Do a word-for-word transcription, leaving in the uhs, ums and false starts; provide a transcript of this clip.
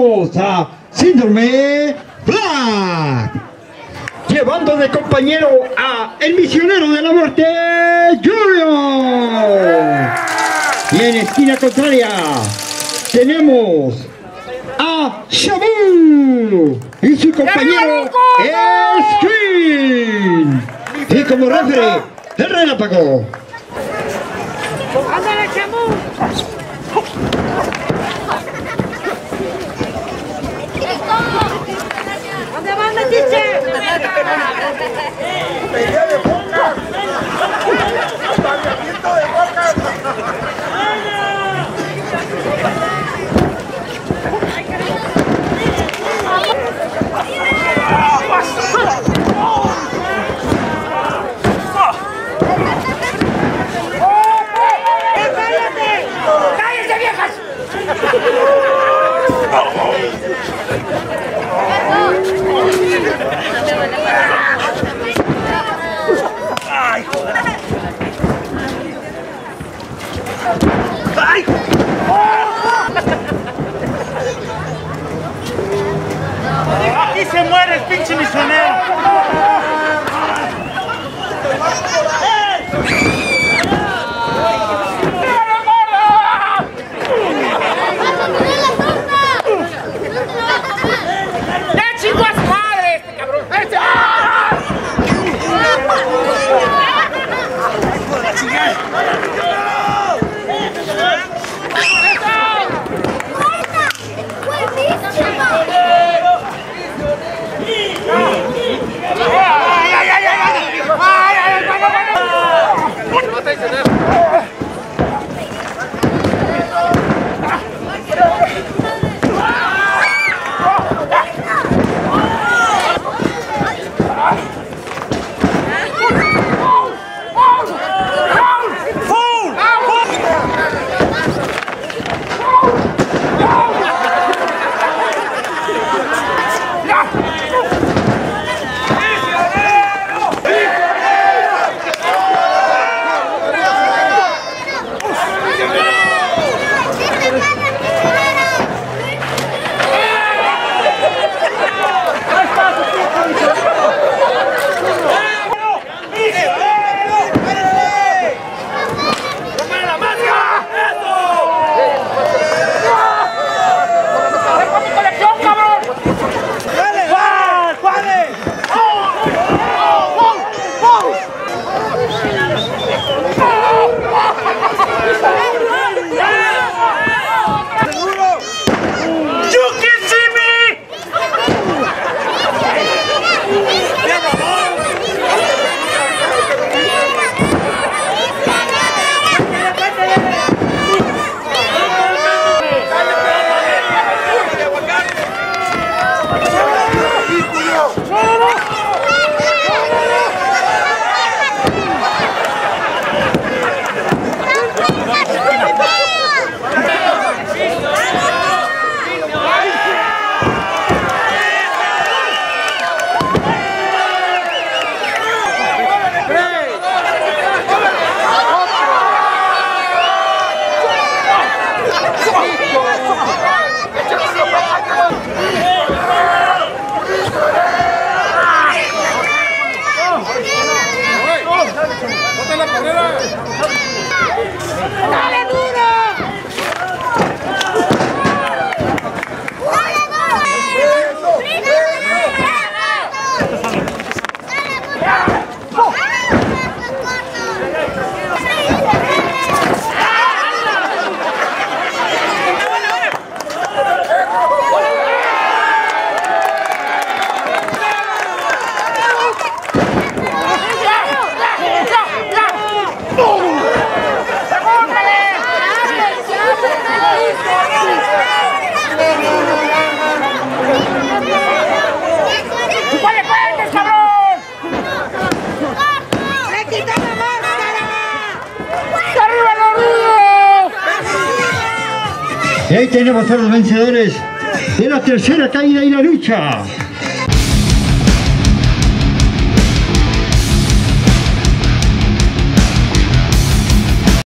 tenemos a Síndrome Black, llevando de compañero a el misionero de la muerte, Junior. Y en esquina contraria tenemos a Shabu y su compañero Screen. Y como referee, el Relámpago. ¡Ándale, Shabu! ¿Dónde van las chiches? ¡Pelea de boca! ¡Apareamiento de boca! ¡Cállate! ¡Cállate, viejas! ¡Ay, joder! ¡Ay! ¡Aquí se muere el pinche misionero! ¡Dale duro! Y ahí tenemos a los vencedores de la tercera caída y la lucha.